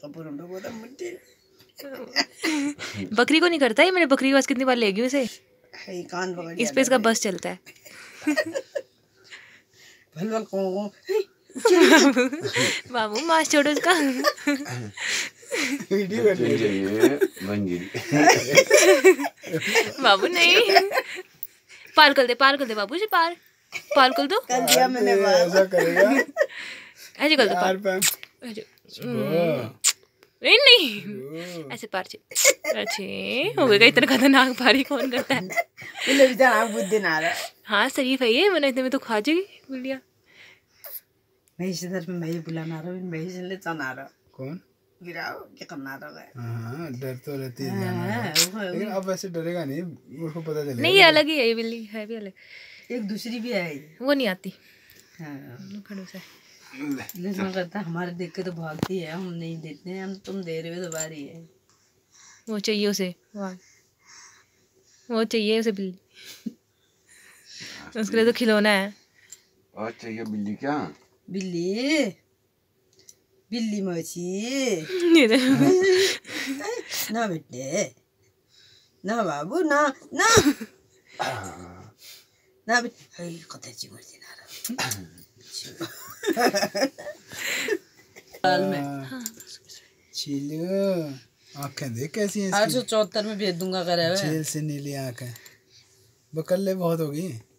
बकरी को नहीं करता है, मैंने बकरी के पास कितनी बार ले गई उसे, कान पकड़ इस पे इसका बस चलता है। बाबू मास छोड़ो इसका। बाबू नहीं, पार कर दे बाबू जी, पार कर दो। ऐसा करेगा ऐसे कर दो पार। नहीं ऐसे पार से। अच्छे हो गएगा, इतना खतरनाक पारी कौन करता है। बुद्धि ना रहा। हाँ शरीफ है ये, मैंने इतने में तो खा जाएगी बिल्लियाँ। मैं इस तरफ में मैं बुलाना रहा हूँ, मैं इसलिए चना रहा। कौन गिराओ क्या करना रहा है। हाँ डर तो रहती है, लेकिन अब वैसे डरेगा नहीं, उसको पता चलेगा। नहीं ये अलग ही है, ये बिल्ली है भी अलग। एक दूसरी भी है, वो नहीं आती। हाँ खड़ूस है। लेकिन कहता हमारे देख के तो भागती है, हम नहीं देते हैं, हम तुम दे रहे हो तो बारी है। वो चाहिए उसे, वो चाहिए उसे बिल्ली, उसके लिए तो खिलौना है। और चाहिए बिल्ली क्या? बिल्ली मौसी ना बेटे, ना बाबू, ना ना ना बेटे, कतई चिमर देना रहा। चीलू आँखें देख कैसी हैं। 874 में भेज दूंगा करे हुए। जेल से नीली आँखें, बकल्ले बहुत होगी।